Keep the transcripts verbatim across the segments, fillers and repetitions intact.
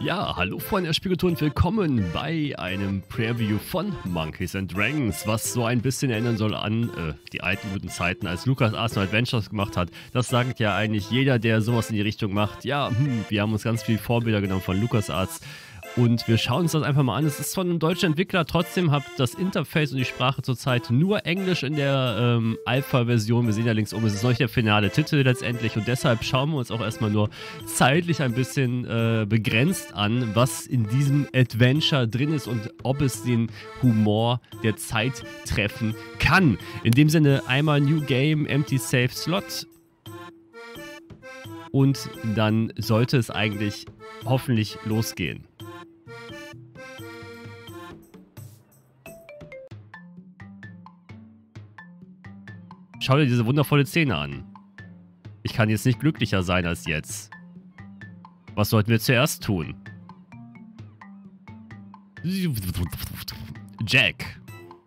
Ja, hallo Freunde der Spielkultur und willkommen bei einem Preview von Monkeys and Dragons, was so ein bisschen erinnern soll an äh, die alten guten Zeiten, als LucasArts Adventures gemacht hat. Das sagt ja eigentlich jeder, der sowas in die Richtung macht. Ja, hm, wir haben uns ganz viele Vorbilder genommen von LucasArts. Und wir schauen uns das einfach mal an. Es ist von einem deutschen Entwickler, trotzdem hat das Interface und die Sprache zurzeit nur Englisch in der ähm, Alpha-Version. Wir sehen ja links oben, es ist noch nicht der finale Titel letztendlich. Und deshalb schauen wir uns auch erstmal nur zeitlich ein bisschen äh, begrenzt an, was in diesem Adventure drin ist und ob es den Humor der Zeit treffen kann. In dem Sinne einmal New Game, Empty Save Slot. Und dann sollte es eigentlich hoffentlich losgehen. Schau dir diese wundervolle Szene an. Ich kann jetzt nicht glücklicher sein als jetzt. Was sollten wir zuerst tun? Jack.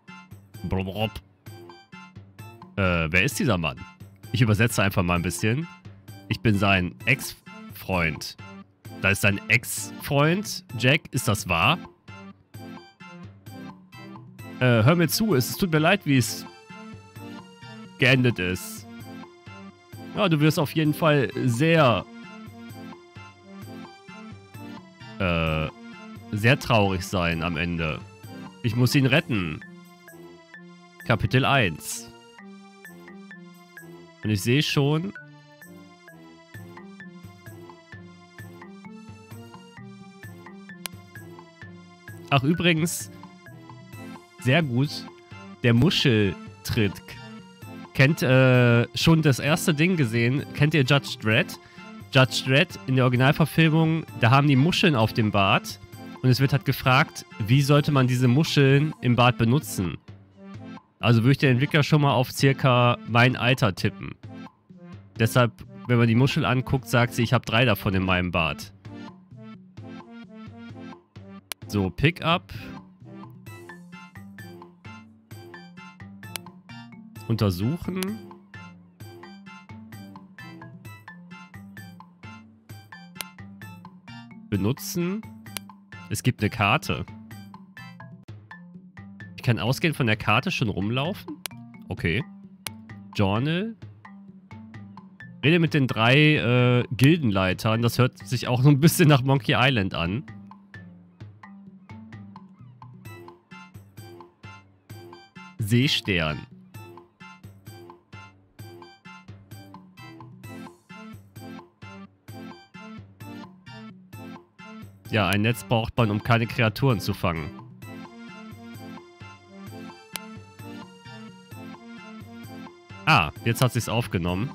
Äh, wer ist dieser Mann? Ich übersetze einfach mal ein bisschen. Ich bin sein Ex-Freund. Da ist sein Ex-Freund. Jack, ist das wahr? Äh, hör mir zu, es tut mir leid, wie es geendet ist. Ja, du wirst auf jeden Fall sehr äh, sehr traurig sein am Ende. Ich muss ihn retten. Kapitel eins. Und ich sehe schon, ach übrigens, sehr gut, der Muscheltritt. Kennt äh, schon das erste Ding gesehen? Kennt ihr Judge Dredd? Judge Dredd in der Originalverfilmung, da haben die Muscheln auf dem Bart und es wird halt gefragt, wie sollte man diese Muscheln im Bart benutzen? Also würde ich den Entwickler schon mal auf circa mein Alter tippen. Deshalb, wenn man die Muschel anguckt, sagt sie, ich habe drei davon in meinem Bart. So, Pickup. Untersuchen. Benutzen. Es gibt eine Karte. Ich kann ausgehend von der Karte schon rumlaufen? Okay. Journal. Rede mit den drei äh, Gildenleitern. Das hört sich auch so ein bisschen nach Monkey Island an. Seestern. Ja, ein Netz braucht man, um keine Kreaturen zu fangen. Ah, jetzt hat sich's aufgenommen.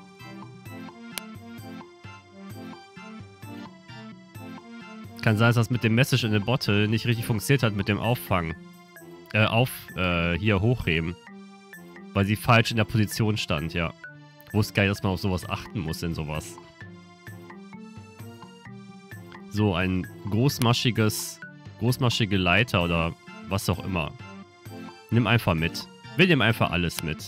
Kann sein, dass das mit dem Message in the Bottle nicht richtig funktioniert hat mit dem Auffangen. Äh, auf, äh, hier hochheben. Weil sie falsch in der Position stand, ja. Ich wusste gar nicht, dass man auf sowas achten muss in sowas. So, ein großmaschiges, großmaschige Leiter oder was auch immer. Nimm einfach mit. Wir nehmen einfach alles mit.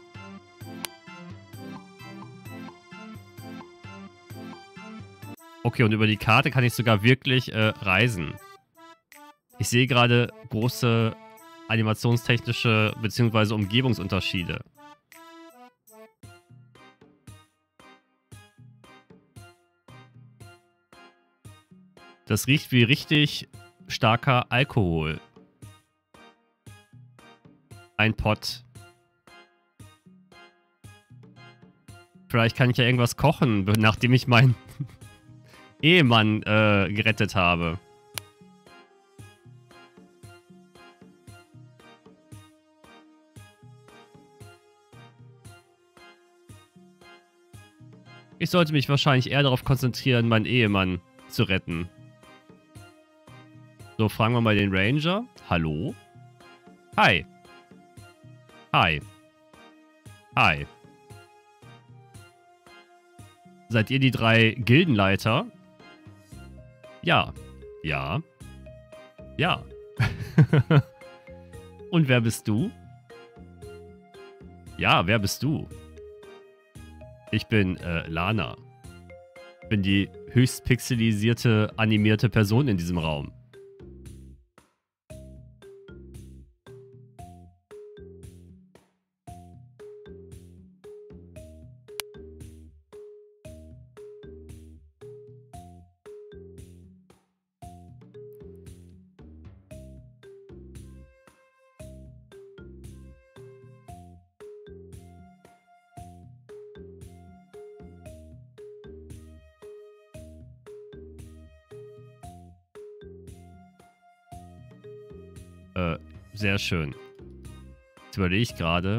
Okay, und über die Karte kann ich sogar wirklich äh, reisen. Ich sehe gerade große animationstechnische bzw. Umgebungsunterschiede. Das riecht wie richtig starker Alkohol. Ein Pott. Vielleicht kann ich ja irgendwas kochen, nachdem ich meinen Ehemann äh, gerettet habe. Ich sollte mich wahrscheinlich eher darauf konzentrieren, meinen Ehemann zu retten. So, fragen wir mal den Ranger. Hallo? Hi. Hi. Hi. Seid ihr die drei Gildenleiter? Ja. Ja. Ja. Und wer bist du? Ja, wer bist du? Ich bin äh, Lana. bin die höchst pixelisierte, animierte Person in diesem Raum. Äh, sehr schön. Jetzt überlege ich gerade.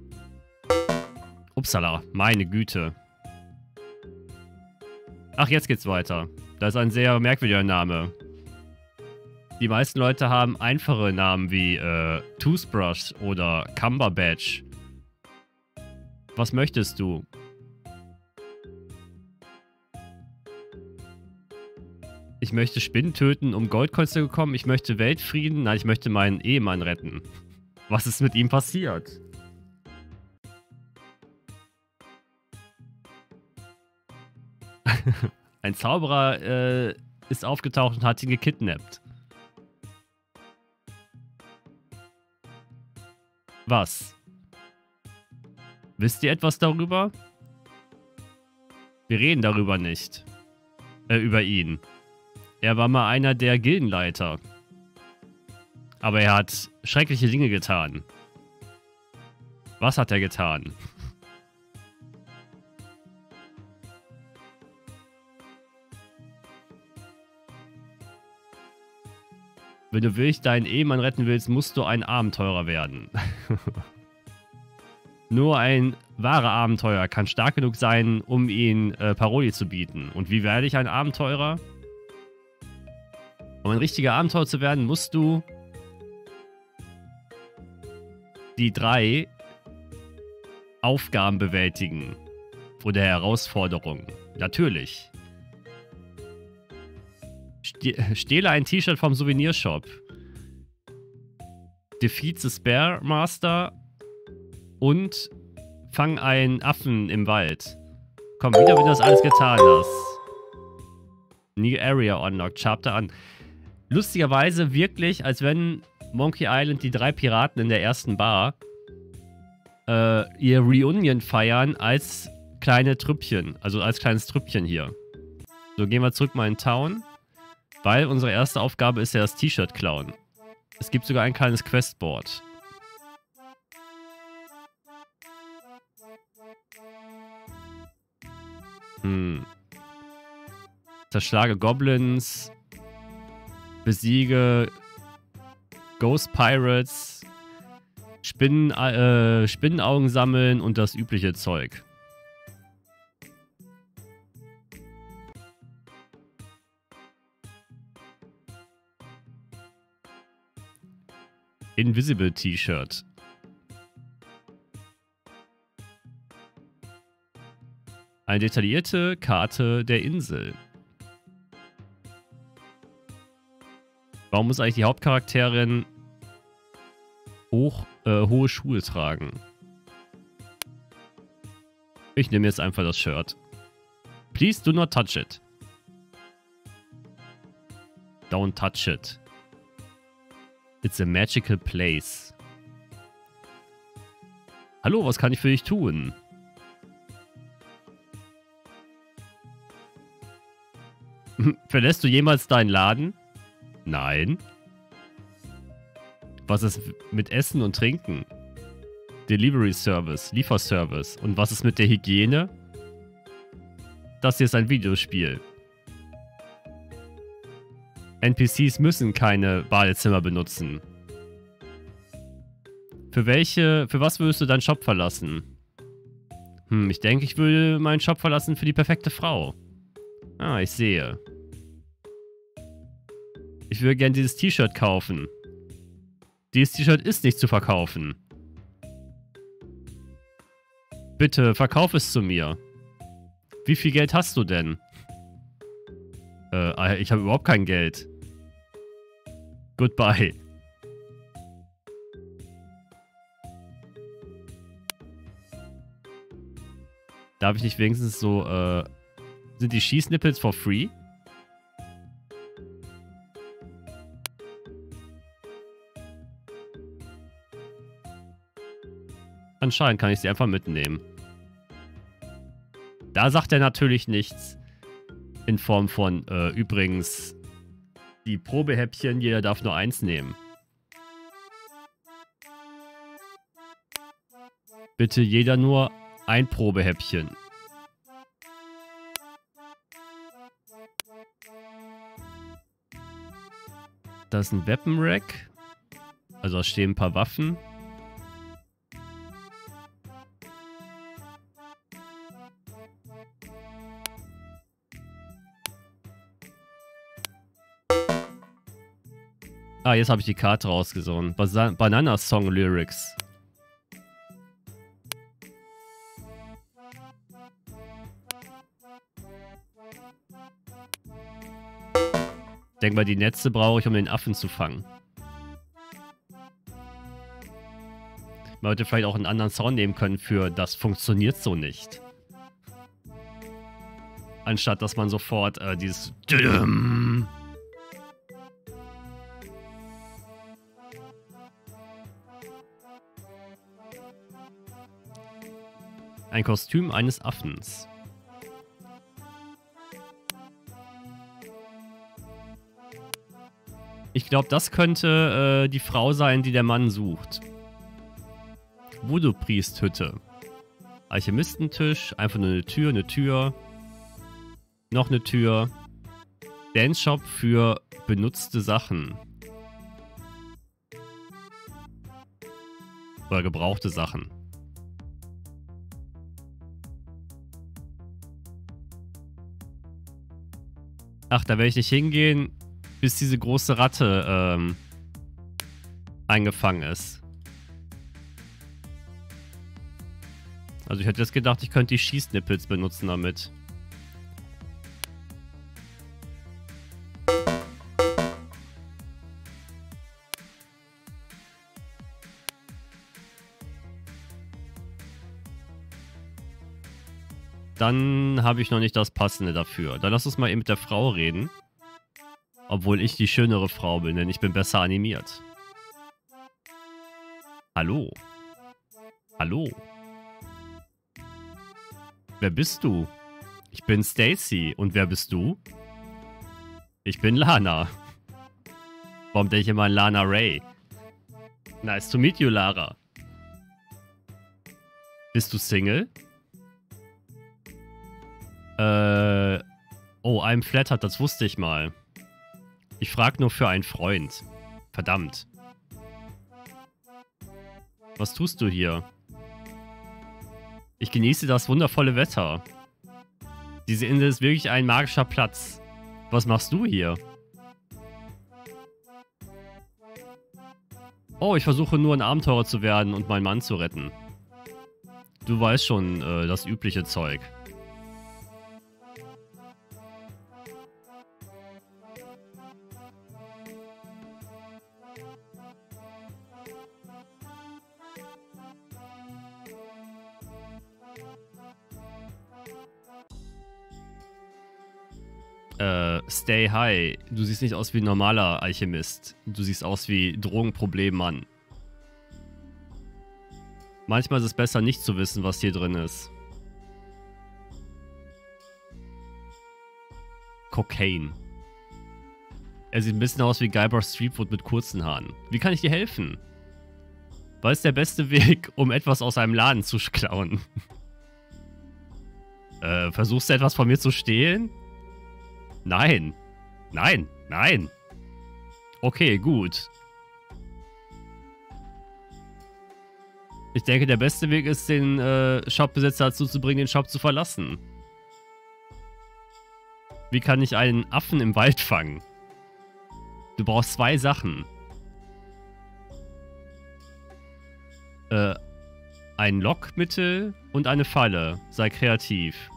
Upsala, meine Güte. Ach, jetzt geht's weiter. Das ist ein sehr merkwürdiger Name. Die meisten Leute haben einfache Namen wie äh, Toothbrush oder Cumberbatch. Was möchtest du? Ich möchte Spinnen töten, um Goldcoins zu bekommen. Ich möchte Weltfrieden. Nein, ich möchte meinen Ehemann retten. Was ist mit ihm passiert? Ein Zauberer äh, ist aufgetaucht und hat ihn gekidnappt. Was? Wisst ihr etwas darüber? Wir reden darüber nicht. Äh, über ihn. Er war mal einer der Gildenleiter. Aber er hat schreckliche Dinge getan. Was hat er getan? Wenn du wirklich deinen Ehemann retten willst, musst du ein Abenteurer werden. Nur ein wahrer Abenteurer kann stark genug sein, um ihn äh, Paroli zu bieten. Und wie werde ich ein Abenteurer? Um ein richtiger Abenteurer zu werden, musst du die drei Aufgaben bewältigen. Oder Herausforderungen. Natürlich. Ste- Stehle ein T-Shirt vom Souvenirshop. Defeat the Spare Master. Und fang einen Affen im Wald. Komm, wieder, wenn du das alles getan hast. New Area unlocked. Chapter an. Lustigerweise wirklich, als wenn Monkey Island die drei Piraten in der ersten Bar äh, ihr Reunion feiern als kleine Trüppchen. Also als kleines Trüppchen hier. So, gehen wir zurück mal in Town. Weil unsere erste Aufgabe ist ja das T-Shirt klauen. Es gibt sogar ein kleines Questboard. Hm. Zerschlage Goblins. Besiege Ghost Pirates. Spinnen, äh, Spinnenaugen sammeln und das übliche Zeug. Invisible T-Shirt. Eine detaillierte Karte der Insel. Warum muss eigentlich die Hauptcharakterin hoch, äh, hohe Schuhe tragen? Ich nehme jetzt einfach das Shirt. Please do not touch it. Don't touch it. It's a magical place. Hallo, was kann ich für dich tun? Verlässt du jemals deinen Laden? Nein. Was ist mit Essen und Trinken? Delivery Service, Lieferservice. Und was ist mit der Hygiene? Das hier ist ein Videospiel. N P Cs müssen keine Badezimmer benutzen. Für welche, für was würdest du deinen Shop verlassen? Hm, ich denke, ich würde meinen Shop verlassen für die perfekte Frau. Ah, ich sehe. Ich würde gerne dieses T-Shirt kaufen. Dieses T-Shirt ist nicht zu verkaufen. Bitte, verkauf es zu mir. Wie viel Geld hast du denn? Äh, ich habe überhaupt kein Geld. Goodbye. Darf ich nicht wenigstens so, äh, Sind die Schießnippels for free? Anscheinend kann ich sie einfach mitnehmen. Da sagt er natürlich nichts. In Form von, äh, übrigens, die Probehäppchen, jeder darf nur eins nehmen. Bitte jeder nur ein Probehäppchen. Da ist ein Weapon Rack. Also da stehen ein paar Waffen. Ah, jetzt habe ich die Karte rausgesucht. Basa Banana Song Lyrics. Denk mal, die Netze brauche ich, um den Affen zu fangen. Man hätte vielleicht auch einen anderen Sound nehmen können für "das funktioniert so nicht". Anstatt, dass man sofort äh, dieses ein Kostüm eines Affens. Ich glaube, das könnte äh, die Frau sein, die der Mann sucht. Voodoo-Priest-Hütte. Alchemistentisch, einfach nur eine Tür, eine Tür. Noch eine Tür. Dance-Shop für benutzte Sachen. Oder gebrauchte Sachen. Ach, da werde ich nicht hingehen, bis diese große Ratte ähm, eingefangen ist. Also ich hätte jetzt gedacht, ich könnte die Schießnippels benutzen damit. Dann habe ich noch nicht das Passende dafür. Dann lass uns mal eben mit der Frau reden. Obwohl ich die schönere Frau bin, denn ich bin besser animiert. Hallo. Hallo. Wer bist du? Ich bin Stacy. Und wer bist du? Ich bin Lana. Warum denke ich immer an Lana Ray? Nice to meet you, Lara. Bist du Single? Äh... Oh, I'm flattered, das wusste ich mal. Ich frag nur für einen Freund. Verdammt. Was tust du hier? Ich genieße das wundervolle Wetter. Diese Insel ist wirklich ein magischer Platz. Was machst du hier? Oh, ich versuche nur ein Abenteurer zu werden und meinen Mann zu retten. Du weißt schon, äh, das übliche Zeug. Äh, stay high. Du siehst nicht aus wie ein normaler Alchemist. Du siehst aus wie Drogenproblem-Mann. Manchmal ist es besser, nicht zu wissen, was hier drin ist. Cocaine. Er sieht ein bisschen aus wie Guybrush Threepwood mit kurzen Haaren. Wie kann ich dir helfen? Was ist der beste Weg, um etwas aus einem Laden zu klauen? äh, versuchst du etwas von mir zu stehlen? Nein. Nein. Nein. Okay, gut. Ich denke, der beste Weg ist, den äh, Shopbesitzer dazu zu bringen, den Shop zu verlassen. Wie kann ich einen Affen im Wald fangen? Du brauchst zwei Sachen. Äh, ein Lockmittel und eine Falle. Sei kreativ.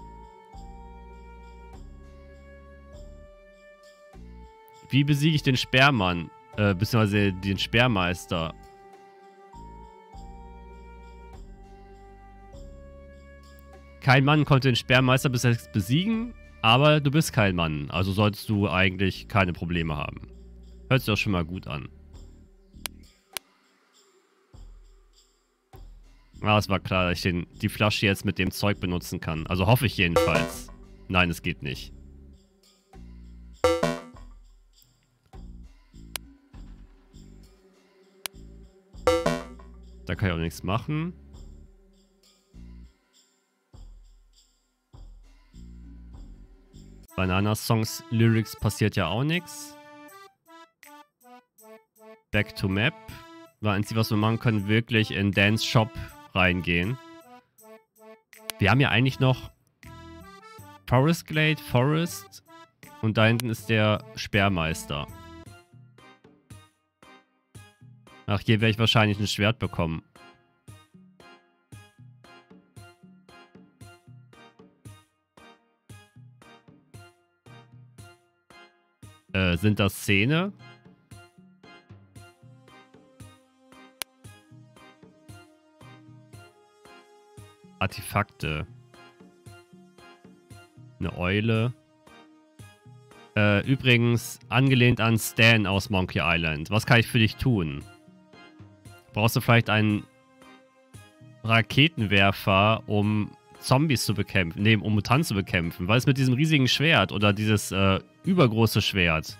Wie besiege ich den Sperrmann? Äh, beziehungsweise den Sperrmeister? Kein Mann konnte den Sperrmeister bis jetzt besiegen. Aber du bist kein Mann, also solltest du eigentlich keine Probleme haben. Hört sich doch schon mal gut an. Ah, es war klar, dass ich den, die Flasche jetzt mit dem Zeug benutzen kann. Also hoffe ich jedenfalls. Nein, es geht nicht. Da kann ich auch nichts machen. Bei Nana Songs Lyrics passiert ja auch nichts. Back to Map. Das Einzige, was wir machen können, wirklich in Dance Shop reingehen. Wir haben ja eigentlich noch Forest Glade, Forest und da hinten ist der Sperrmeister. Ach, hier werde ich wahrscheinlich ein Schwert bekommen. Äh, sind das Szene? Artefakte. Eine Eule. Äh, übrigens, angelehnt an Stan aus Monkey Island. Was kann ich für dich tun? Brauchst du vielleicht einen Raketenwerfer, um Zombies zu bekämpfen? Nee, um Mutanten zu bekämpfen. Was ist mit diesem riesigen Schwert oder dieses äh, übergroße Schwert?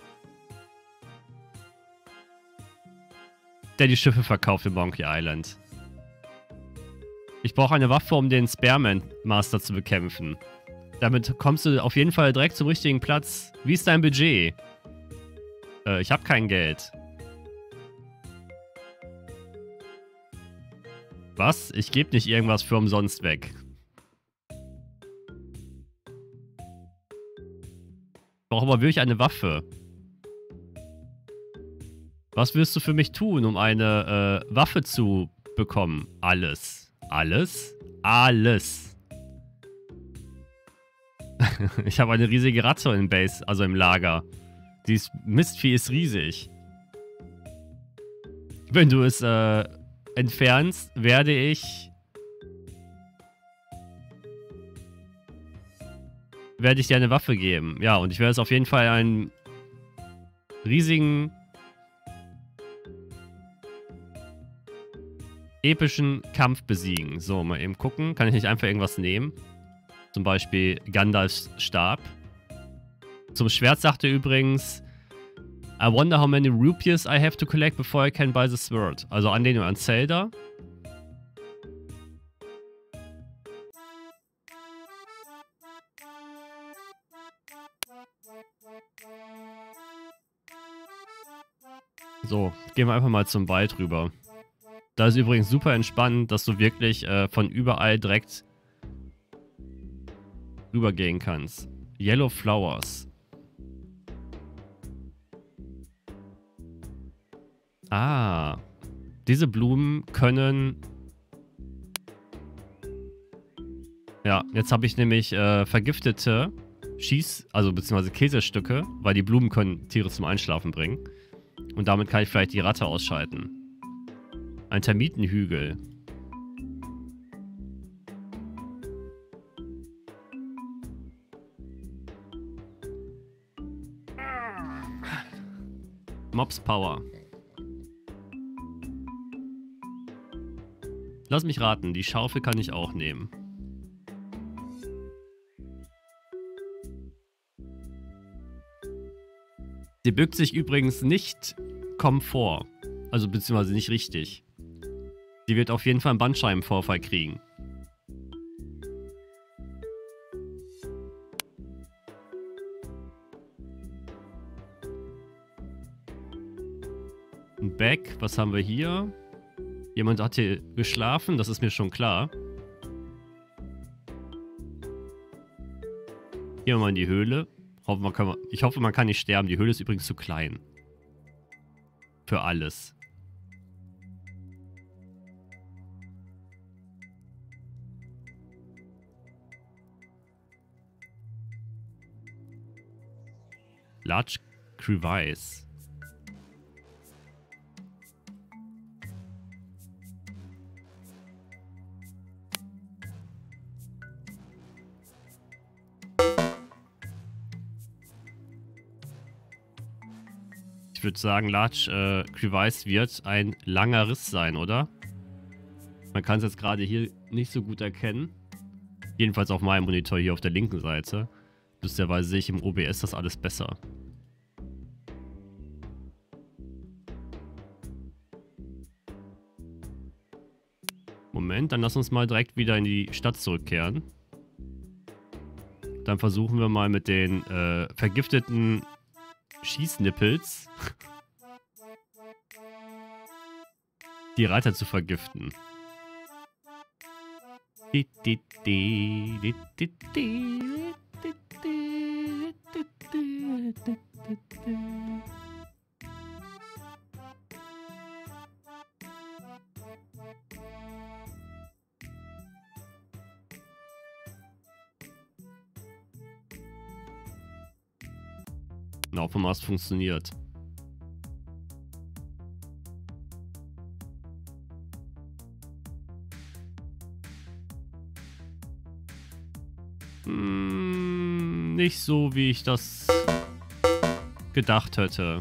Der die Schiffe verkauft in Monkey Island. Ich brauche eine Waffe, um den Spearman Master zu bekämpfen. Damit kommst du auf jeden Fall direkt zum richtigen Platz. Wie ist dein Budget? Äh, ich habe kein Geld. Was? Ich gebe nicht irgendwas für umsonst weg. Ich brauche aber wirklich eine Waffe. Was willst du für mich tun, um eine äh, Waffe zu bekommen? Alles. Alles? Alles. Ich habe eine riesige Ratte im Base, also im Lager. Dieses Mistvieh ist riesig. Wenn du es äh, entfernst, werde ich... werde ich dir eine Waffe geben. Ja, und ich werde es auf jeden Fall einen riesigen... epischen Kampf besiegen. So, mal eben gucken. Kann ich nicht einfach irgendwas nehmen? Zum Beispiel Gandalfs Stab. Zum Schwert sagt er übrigens: I wonder how many rupees I have to collect before I can buy the sword. Also Anlehnung an Zelda. So, gehen wir einfach mal zum Wald rüber. Da ist übrigens super entspannt, dass du wirklich äh, von überall direkt rübergehen kannst. Yellow Flowers. Ah. Diese Blumen können... Ja, jetzt habe ich nämlich äh, vergiftete Schieß... also beziehungsweise Käsestücke, weil die Blumen können Tiere zum Einschlafen bringen. Und damit kann ich vielleicht die Ratte ausschalten. Ein Termitenhügel. Mobs Power. Lass mich raten, die Schaufel kann ich auch nehmen. Sie bückt sich übrigens nicht Komfort. Also beziehungsweise nicht richtig. Sie wird auf jeden Fall einen Bandscheibenvorfall kriegen. Ein Bag, was haben wir hier? Jemand hat hier geschlafen, das ist mir schon klar. Gehen wir mal in die Höhle. Hoffen wir, können wir, ich hoffe, man kann nicht sterben. Die Höhle ist übrigens zu klein. Für alles. Large Crevice. Ich würde sagen, Large äh, Crevice wird ein langer Riss sein, oder? Man kann es jetzt gerade hier nicht so gut erkennen. Jedenfalls auf meinem Monitor hier auf der linken Seite. Lustigerweise sehe ich im O B S das alles besser. Moment, dann lass uns mal direkt wieder in die Stadt zurückkehren. Dann versuchen wir mal mit den äh, vergifteten Schießnippels die Reiter zu vergiften. Na, ob es funktioniert. Hm, nicht so, wie ich das gedacht hätte.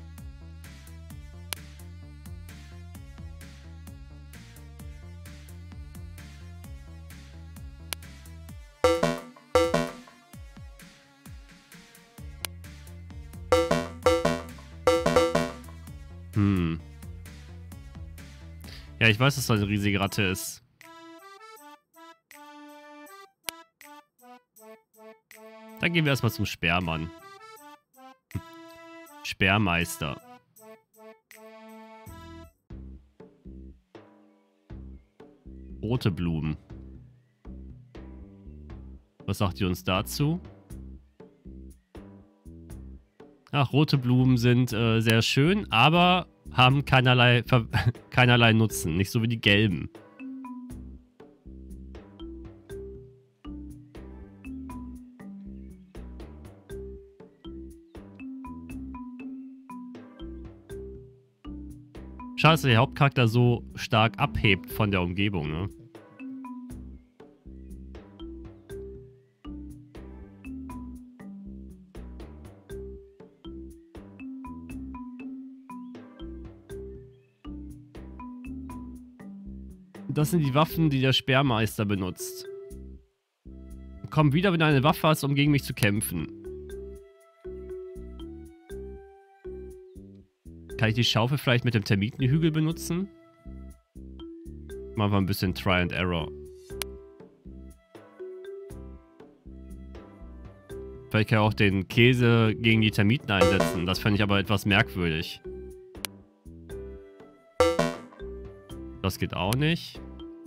Hm. Ja, ich weiß, dass das eine riesige Ratte ist. Dann gehen wir erstmal zum Sperrmann. Sperrmeister. Rote Blumen. Was sagt ihr uns dazu? Ach, rote Blumen sind äh, sehr schön, aber haben keinerlei, keinerlei Nutzen. Nicht so wie die gelben. Schade, dass der Hauptcharakter so stark abhebt von der Umgebung, ne? Das sind die Waffen, die der Sperrmeister benutzt. Komm wieder, wenn du eine Waffe hast, um gegen mich zu kämpfen. Kann ich die Schaufel vielleicht mit dem Termitenhügel benutzen? Machen wir ein bisschen Try and Error. Vielleicht kann ich auch den Käse gegen die Termiten einsetzen. Das fände ich aber etwas merkwürdig. Das geht auch nicht.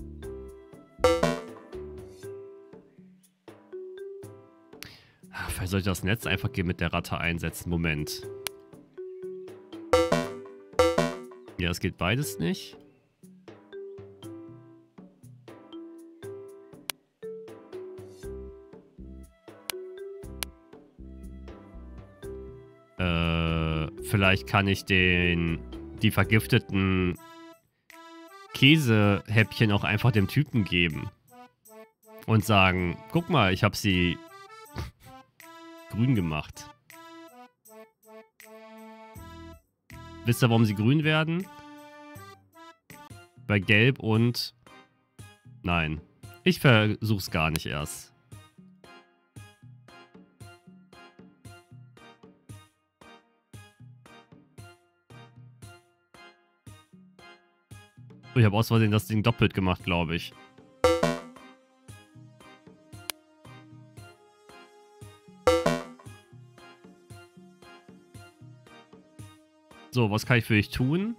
Vielleicht soll ich das Netz einfach mit der Ratte einsetzen. Moment. Ja, es geht beides nicht. Äh, vielleicht kann ich den die vergifteten Käsehäppchen auch einfach dem Typen geben. Und sagen, guck mal, ich habe sie grün gemacht. Wisst ihr, warum sie grün werden? Bei Gelb und... Nein. Ich versuch's gar nicht erst. Ich habe aus Versehen das Ding doppelt gemacht, glaube ich. So, was kann ich für dich tun?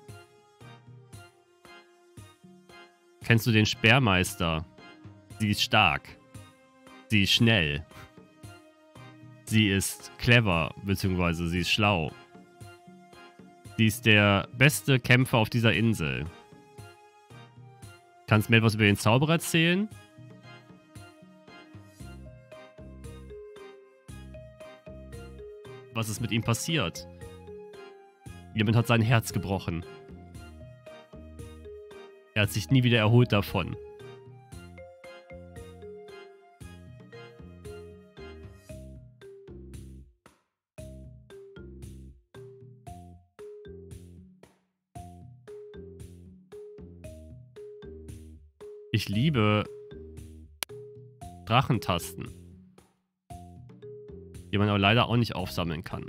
Kennst du den Sperrmeister? Sie ist stark. Sie ist schnell. Sie ist clever, beziehungsweise sie ist schlau. Sie ist der beste Kämpfer auf dieser Insel. Kannst du mir etwas über den Zauberer erzählen? Was ist mit ihm passiert? Jemand hat sein Herz gebrochen. Er hat sich nie wieder erholt davon. Ich liebe Drachentasten, die man aber leider auch nicht aufsammeln kann.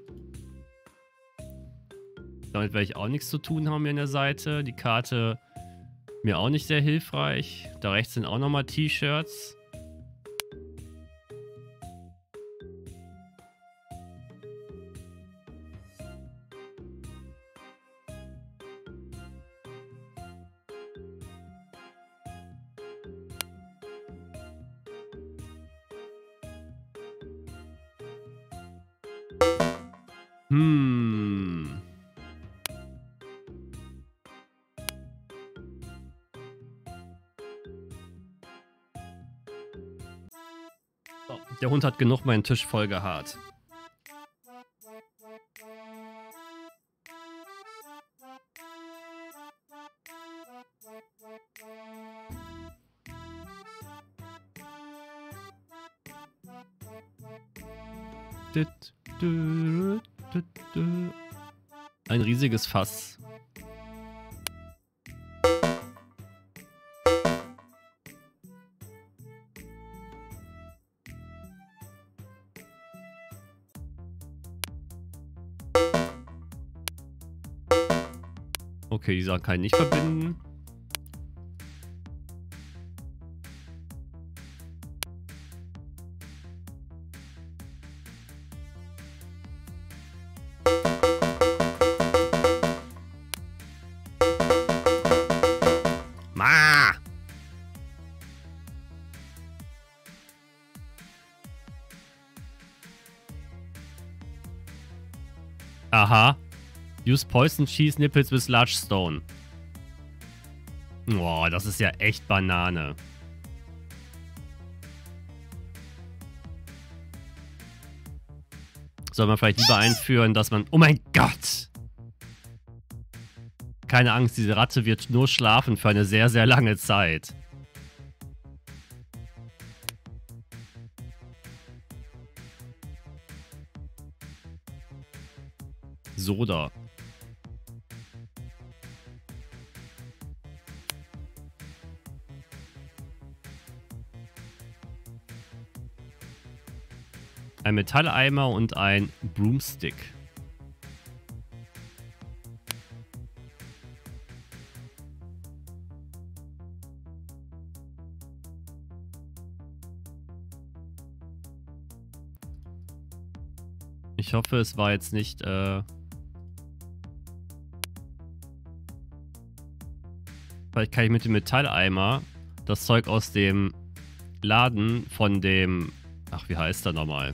Damit werde ich auch nichts zu tun haben hier an der Seite. Die Karte mir auch nicht sehr hilfreich. Da rechts sind auch nochmal T-Shirts. Hm. So, der Hund hat genug meinen Tisch voll gehaart. Ein riesiges Fass. Okay, die Sachen kann ich nicht verbinden. Ma! Aha. Use poison cheese nipples with large stone. Boah, das ist ja echt Banane. Soll man vielleicht lieber einführen, dass man... Oh mein Gott! Keine Angst, diese Ratte wird nur schlafen für eine sehr, sehr lange Zeit. Soda. Ein Metalleimer und ein Broomstick. Ich hoffe, es war jetzt nicht... Äh Vielleicht kann ich mit dem Metalleimer das Zeug aus dem Laden von dem... Ach, wie heißt der nochmal?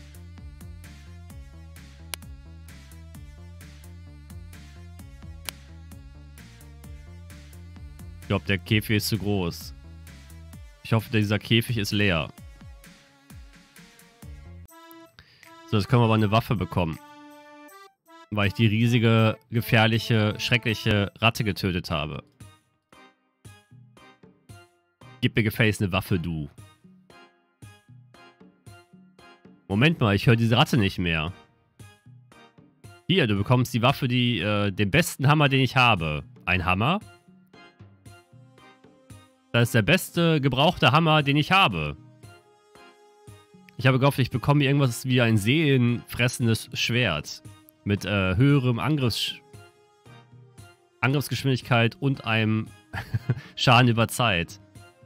Ich glaube, der Käfig ist zu groß. Ich hoffe, dieser Käfig ist leer. So, jetzt können wir aber eine Waffe bekommen. Weil ich die riesige, gefährliche, schreckliche Ratte getötet habe. Gib mir gefälligst eine Waffe, du. Moment mal, ich höre diese Ratte nicht mehr. Hier, du bekommst die Waffe, die, äh, den besten Hammer, den ich habe. Ein Hammer? Das ist der beste gebrauchte Hammer, den ich habe. Ich habe gehofft, ich bekomme irgendwas wie ein seelenfressendes Schwert. Mit äh, höherem Angriffs Angriffsgeschwindigkeit und einem Schaden über Zeit.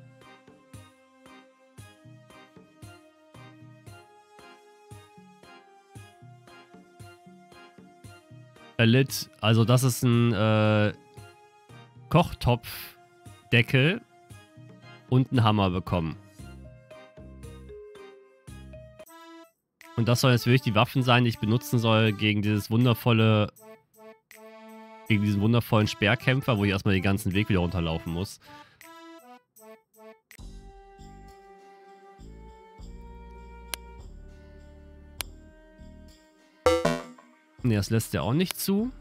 Erlitt, also das ist ein äh, Kochtopfdeckel und einen Hammer bekommen. Und das sollen jetzt wirklich die Waffen sein, die ich benutzen soll gegen dieses wundervolle, gegen diesen wundervollen Speerkämpfer, wo ich erstmal den ganzen Weg wieder runterlaufen muss. Ne, das lässt er auch nicht zu.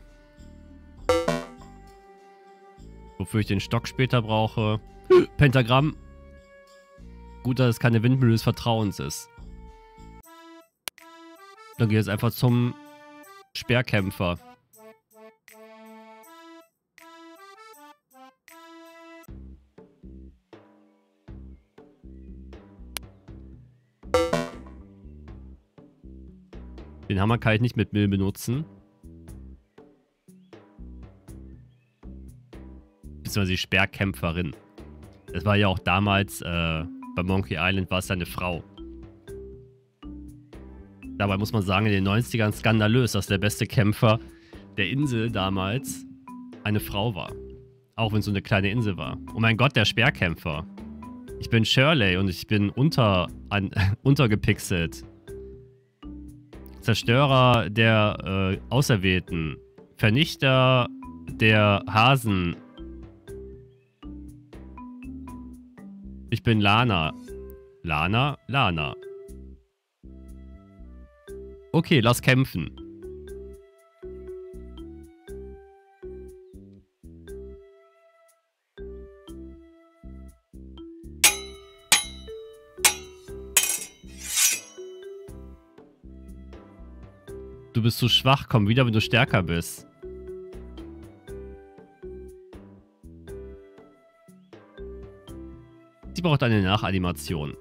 Wofür ich den Stock später brauche. Pentagramm. Gut, dass es keine Windmühle des Vertrauens ist. Dann gehe ich jetzt einfach zum Speerkämpfer. Den Hammer kann ich nicht mit Mill benutzen. Beziehungsweise die Speerkämpferin. Das war ja auch damals, äh, bei Monkey Island war es ja eine Frau. Dabei muss man sagen, in den neunzigern skandalös, dass der beste Kämpfer der Insel damals eine Frau war. Auch wenn es so eine kleine Insel war. Oh mein Gott, der Speerkämpfer. Ich bin Shirley und ich bin unter, an, untergepixelt. Zerstörer der äh, Auserwählten. Vernichter der Hasen. Ich bin Lana. Lana? Lana. Okay, lass kämpfen. Du bist zu schwach, komm wieder, wenn du stärker bist. Sie braucht eine Nachanimation.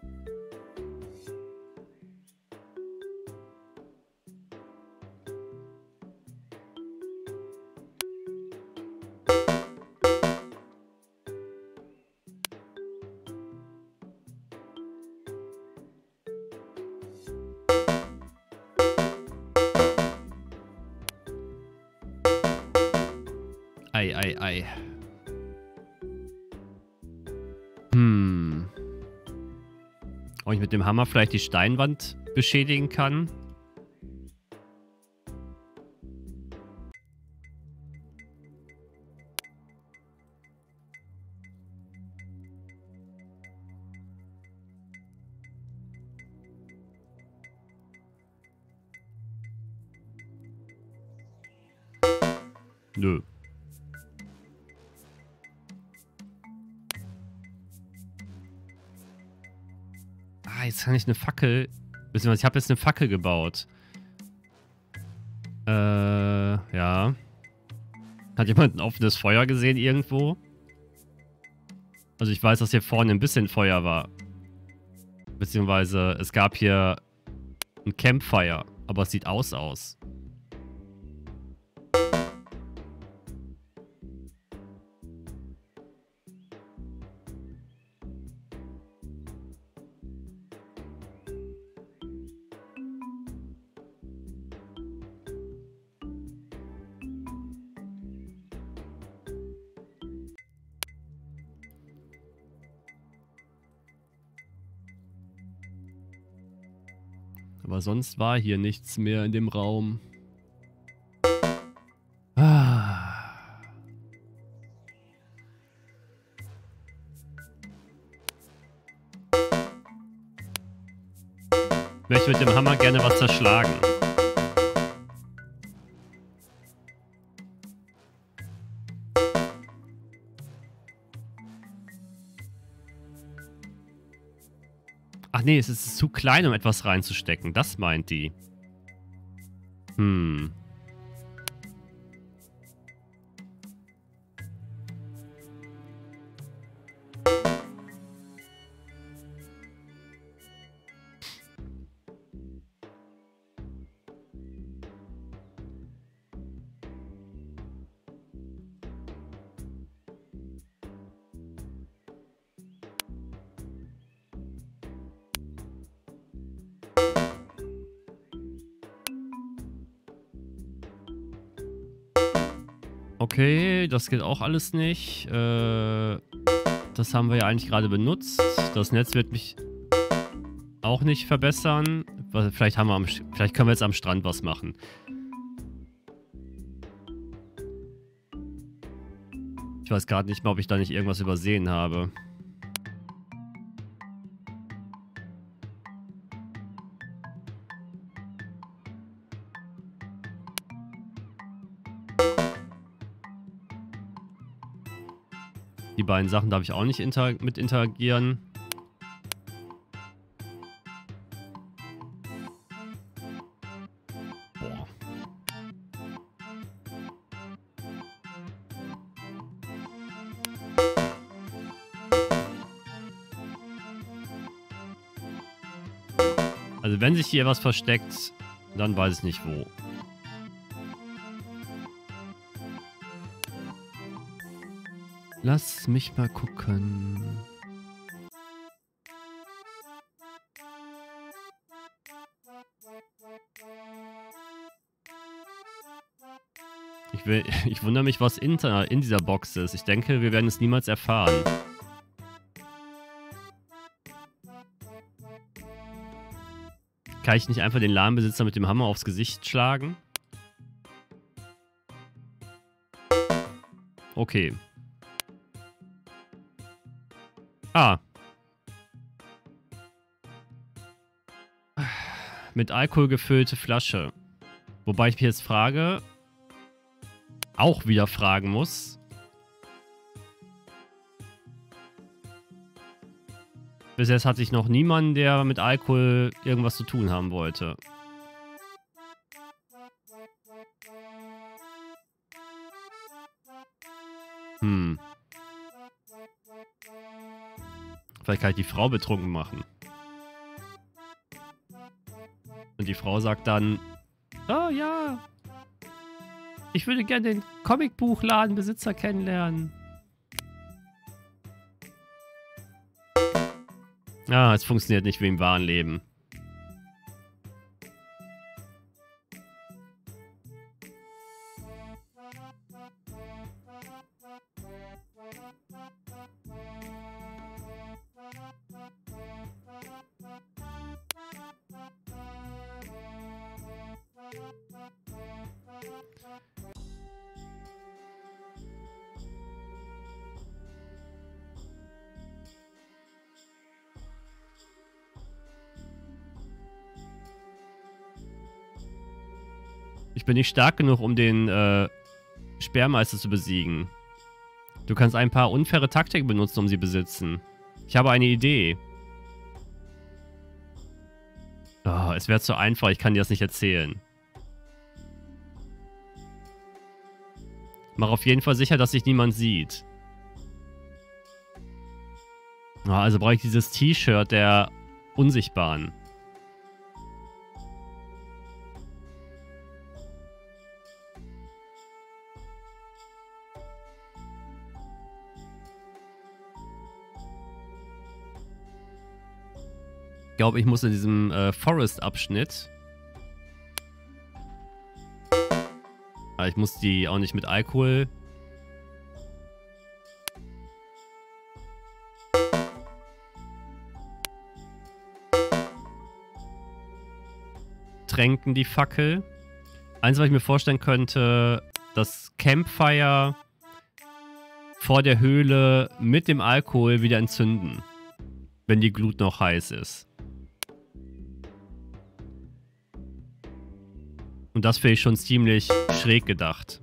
Ei, ei, ei. Hm. Ob ich mit dem Hammer vielleicht die Steinwand beschädigen kann? Nö. Ah, jetzt kann ich eine Fackel... Beziehungsweise ich habe jetzt eine Fackel gebaut. Äh, ja. Hat jemand ein offenes Feuer gesehen irgendwo? Also ich weiß, dass hier vorne ein bisschen Feuer war. Beziehungsweise es gab hier ein Campfire. Aber es sieht aus aus. Aber sonst war hier nichts mehr in dem Raum. Ah. Ich möchte mit dem Hammer gerne was zerschlagen. Ach nee, es ist zu klein, um etwas reinzustecken. Das meint die. Hm. Okay, das geht auch alles nicht. Äh, das haben wir ja eigentlich gerade benutzt. Das Netz wird mich auch nicht verbessern. Vielleicht, haben wir am, vielleicht können wir jetzt am Strand was machen. Ich weiß gerade nicht mal, ob ich da nicht irgendwas übersehen habe. Die beiden Sachen darf ich auch nicht inter mit interagieren. Boah. Also wenn sich hier was versteckt, Dann weiß ich nicht wo. Lass mich mal gucken. Ich, will, ich wundere mich, was in, in dieser Box ist. Ich denke, wir werden es niemals erfahren. Kann ich nicht einfach den Ladenbesitzer mit dem Hammer aufs Gesicht schlagen? Okay. Ah. Mit Alkohol gefüllte Flasche. Wobei ich mich jetzt frage, auch wieder fragen muss. Bis jetzt hatte ich noch niemanden, der mit Alkohol irgendwas zu tun haben wollte. Hm. Vielleicht kann ich die Frau betrunken machen. Und die Frau sagt dann, oh ja, ich würde gerne den Comicbuchladenbesitzer kennenlernen. Ah, es funktioniert nicht wie im wahren Leben. Ich bin nicht stark genug, um den äh, Speermeister zu besiegen. Du kannst ein paar unfaire Taktiken benutzen, um sie besitzen. Ich habe eine Idee. Oh, es wäre zu einfach, ich kann dir das nicht erzählen. Mach auf jeden Fall sicher, dass sich niemand sieht. Oh, also brauche ich dieses T-Shirt der Unsichtbaren. Ich glaube, ich muss in diesem äh, Forest-Abschnitt. Aber ich muss die auch nicht mit Alkohol. Tränken die Fackel. Eins, was ich mir vorstellen könnte, das Campfire vor der Höhle mit dem Alkohol wieder entzünden. Wenn die Glut noch heiß ist. Und das finde ich schon ziemlich schräg gedacht.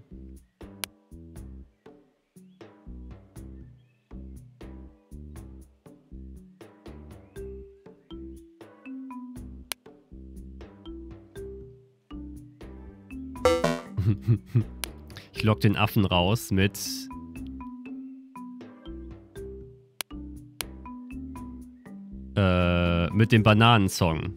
Ich lock den Affen raus mit... Äh, mit dem Bananensong.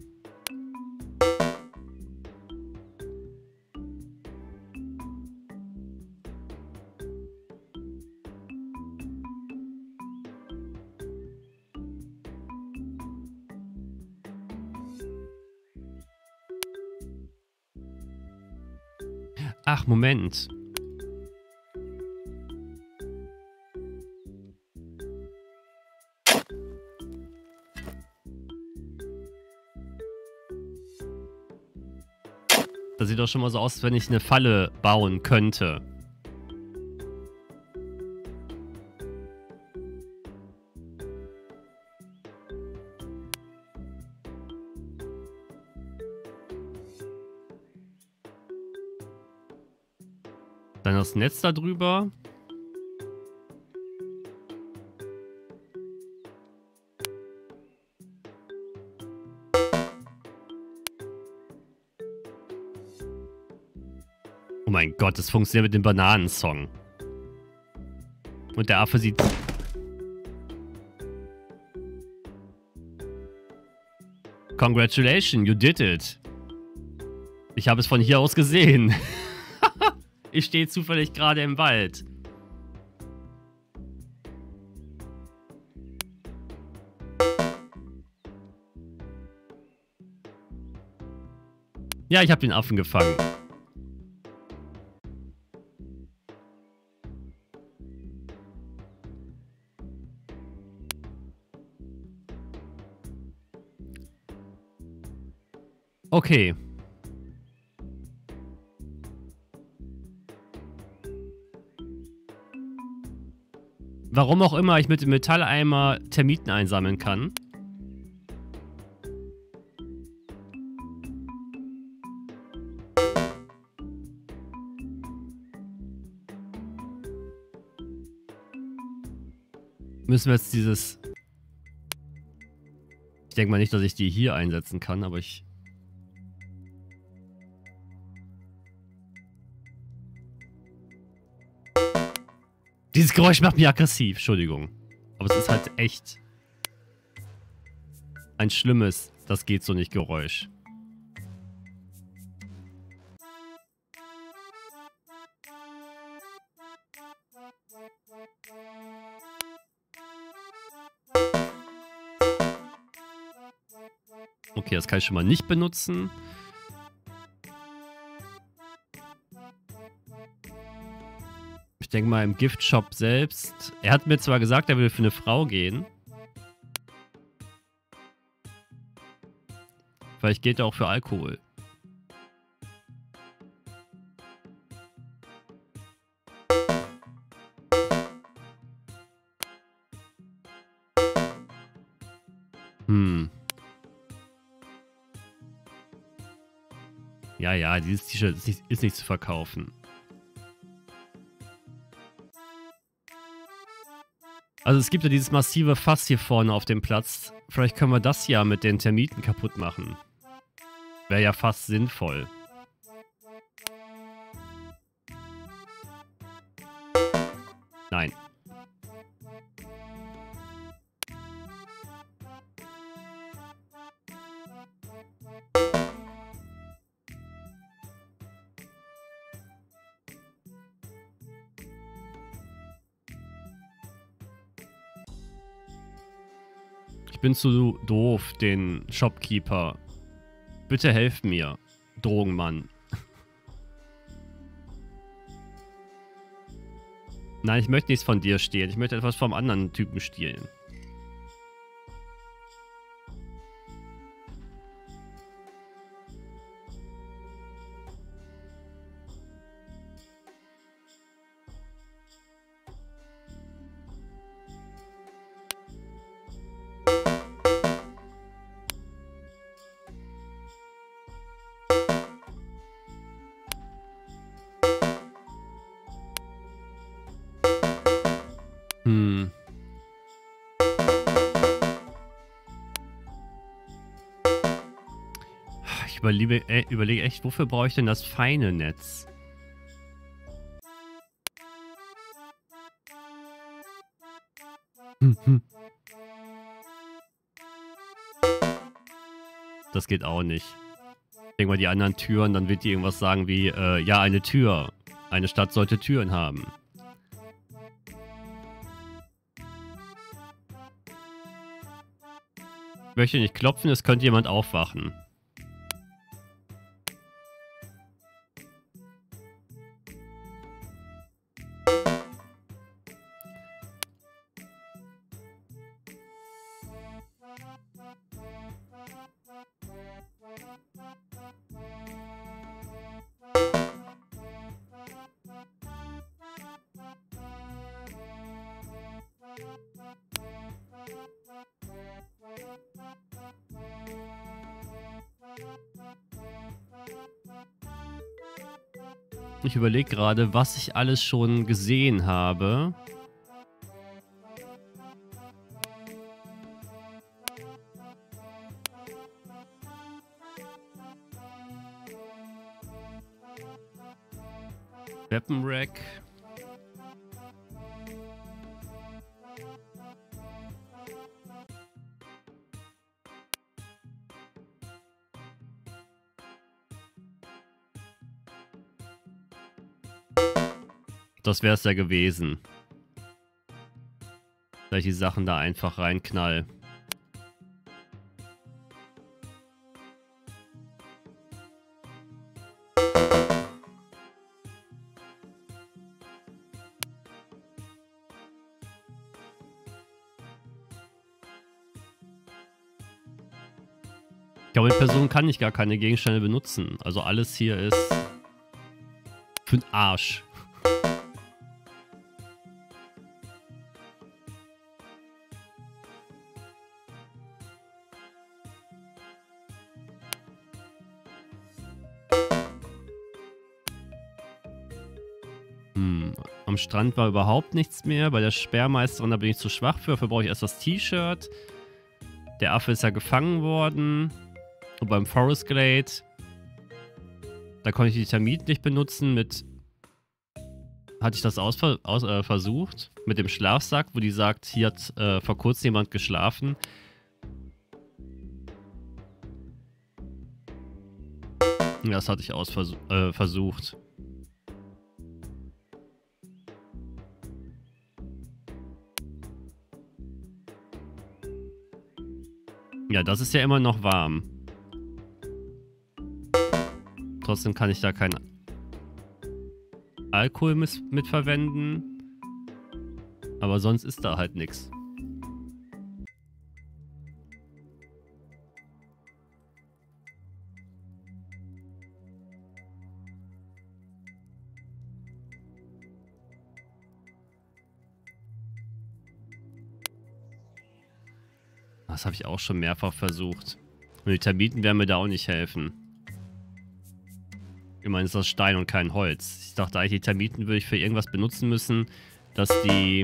Ach, Moment. Das sieht doch schon mal so aus, als wenn ich eine Falle bauen könnte. Dann das Netz da drüber. Oh mein Gott, das funktioniert mit dem Bananensong. Und der Affe sieht... Congratulations, you did it. Ich habe es von hier aus gesehen. Ich stehe zufällig gerade im Wald. Ja, ich habe den Affen gefangen. Okay. Warum auch immer ich mit dem Metalleimer Termiten einsammeln kann. Müssen wir jetzt dieses... Ich denke mal nicht, dass ich die hier einsetzen kann, aber ich... Dieses Geräusch macht mich aggressiv, Entschuldigung. Aber es ist halt echt ein schlimmes, das geht so nicht Geräusch. Okay, das kann ich schon mal nicht benutzen. Ich denke mal im Giftshop selbst. Er hat mir zwar gesagt, er will für eine Frau gehen. Vielleicht geht er auch für Alkohol. Hm. Ja, ja, dieses T-Shirt ist nicht, ist nicht zu verkaufen. Also es gibt ja dieses massive Fass hier vorne auf dem Platz. Vielleicht können wir das ja mit den Termiten kaputt machen. Wäre ja fast sinnvoll. Nein. Ich bin zu doof, den Shopkeeper. Bitte helft mir, Drogenmann. Nein, ich möchte nichts von dir stehlen. Ich möchte etwas vom anderen Typen stehlen. Hm. Ich überlege, äh, überlege echt, wofür brauche ich denn das feine Netz? Hm, hm. Das geht auch nicht. Ich denke mal, die anderen Türen, dann wird die irgendwas sagen wie, äh, ja, eine Tür. Eine Stadt sollte Türen haben. Ich möchte nicht klopfen, es könnte jemand aufwachen. Ich überlege gerade, was ich alles schon gesehen habe. Weapon Rack. Das wäre es ja gewesen. Dass ich die Sachen da einfach reinknall. Ich glaube, in Person kann ich gar keine Gegenstände benutzen. Also alles hier ist für den Arsch. Hm, am Strand war überhaupt nichts mehr. Bei der Sperrmeisterin, da bin ich zu schwach für. Dafür brauche ich erst das T-Shirt. Der Affe ist ja gefangen worden. Und beim Forest Glade, da konnte ich die Termiten nicht benutzen mit... Hatte ich das aus, aus, äh, versucht? Mit dem Schlafsack, wo die sagt, hier hat äh, vor kurzem jemand geschlafen. Das hatte ich aus äh, versucht. Ja, das ist ja immer noch warm. Trotzdem kann ich da keinen Alkohol mit, mitverwenden. Aber sonst ist da halt nichts. Das habe ich auch schon mehrfach versucht. Und die Termiten werden mir da auch nicht helfen. Immerhin ist das Stein und kein Holz. Ich dachte eigentlich, die Termiten würde ich für irgendwas benutzen müssen, dass die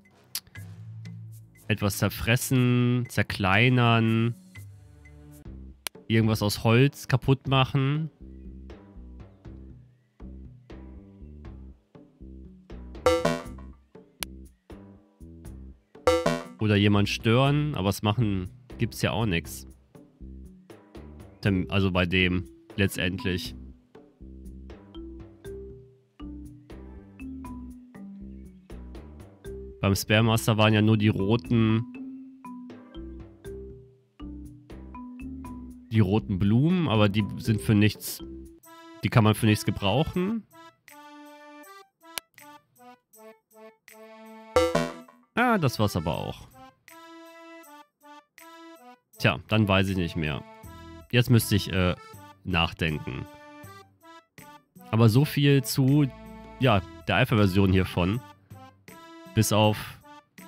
etwas zerfressen, zerkleinern, irgendwas aus Holz kaputt machen. Oder jemand stören, aber was machen gibt es ja auch nichts. Also bei dem letztendlich. Beim Sparemaster waren ja nur die roten... Die roten Blumen, aber die sind für nichts... Die kann man für nichts gebrauchen. Ah, das war's aber auch. Tja, dann weiß ich nicht mehr. Jetzt müsste ich äh, nachdenken. Aber so viel zu, ja, der Alpha-Version hiervon. Bis auf...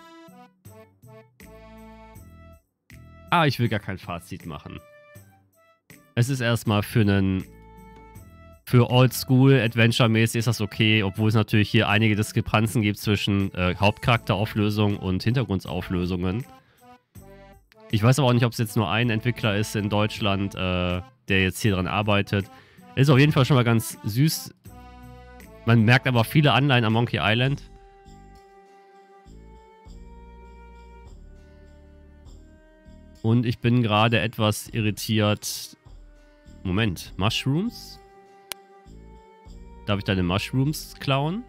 Ah, ich will gar kein Fazit machen. Es ist erstmal für einen... Für Oldschool, Adventure-mäßig ist das okay, obwohl es natürlich hier einige Diskrepanzen gibt zwischen äh, Hauptcharakterauflösung und Hintergrundsauflösungen. Ich weiß aber auch nicht, ob es jetzt nur ein Entwickler ist in Deutschland, äh, der jetzt hier dran arbeitet. Ist auf jeden Fall schon mal ganz süß. Man merkt aber viele Anleihen an Monkey Island. Und ich bin gerade etwas irritiert. Moment, Mushrooms? Darf ich deine Mushrooms klauen?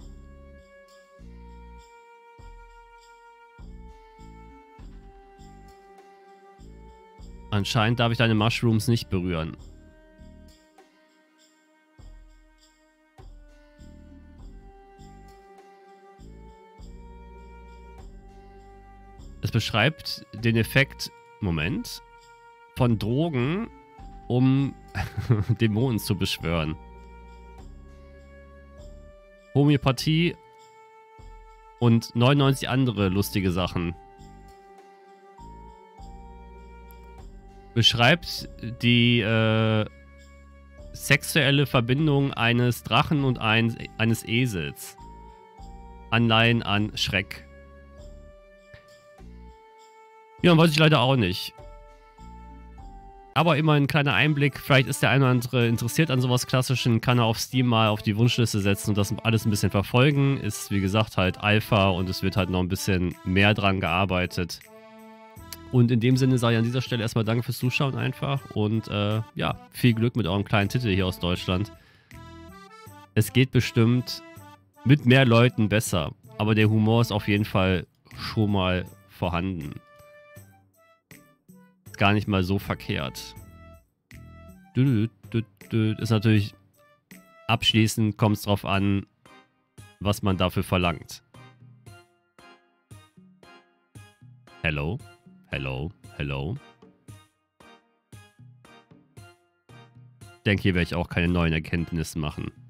Anscheinend darf ich deine Mushrooms nicht berühren. Es beschreibt den Effekt, Moment, von Drogen, um Dämonen zu beschwören. Homöopathie und neunundneunzig andere lustige Sachen. Beschreibt die äh, sexuelle Verbindung eines Drachen und ein, eines Esels. Anleihen an Schreck. Ja, weiß ich leider auch nicht. Aber immer ein kleiner Einblick. Vielleicht ist der eine oder andere interessiert an sowas Klassischen. Kann er auf Steam mal auf die Wunschliste setzen und das alles ein bisschen verfolgen. Ist, wie gesagt, halt Alpha und es wird halt noch ein bisschen mehr dran gearbeitet. Und in dem Sinne sage ich an dieser Stelle erstmal danke fürs Zuschauen einfach. Und äh, ja, viel Glück mit eurem kleinen Titel hier aus Deutschland. Es geht bestimmt Mit mehr Leuten besser. Aber der Humor ist auf jeden Fall schon mal vorhanden. Ist gar nicht mal so verkehrt. Ist natürlich abschließend, kommt es drauf an, was man dafür verlangt. Hello, hello, hello. Ich denke, hier werde ich auch keine neuen Erkenntnisse machen.